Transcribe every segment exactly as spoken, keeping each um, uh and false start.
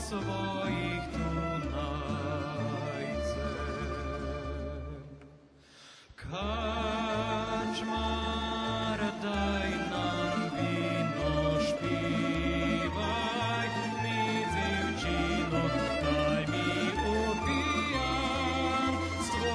svojich tu najcem. Kačmar, daj nam vino, špivaj mi, dzivčino, daj mi upijanstvo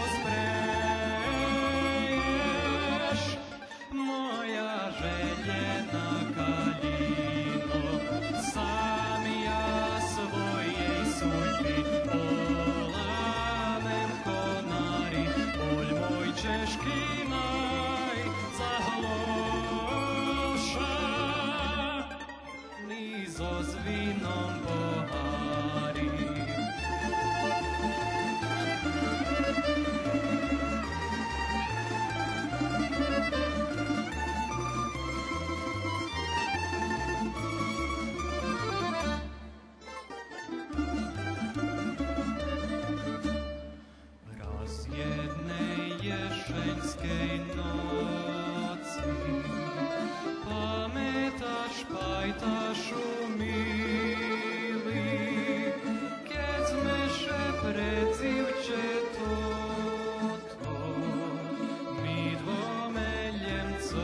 spreješ, moja željena kalino, sam ja svojej sudbi olamem konari, bolj moj češki naj zahloša, nizo s vinom pohari. Ješeňskej noci pamätáš, pajtašu milý, keď sme šepre dzivčetoto, my dvomeljem co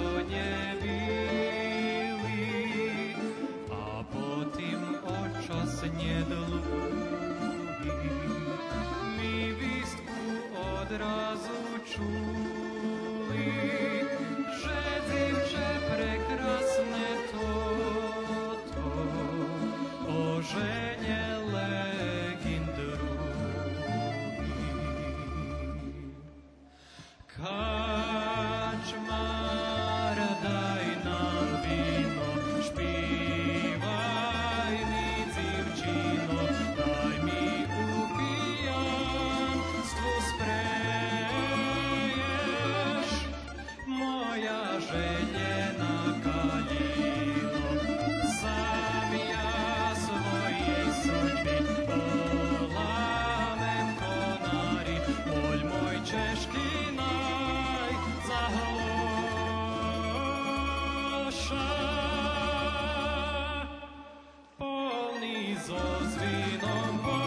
nebyli, a potom očas nedlúhy, my výstku odrazu čuli, že dzivče prekrasne toto oženele kým druhý. Kačmar, daj nám vino, špivaj mi, dzivčino, daj mi upijanstvo spreješ, moja željena kalino, sam ja svojej sudbi olamem konari, bolj moj češki naj zahloša, polni zo s vinom.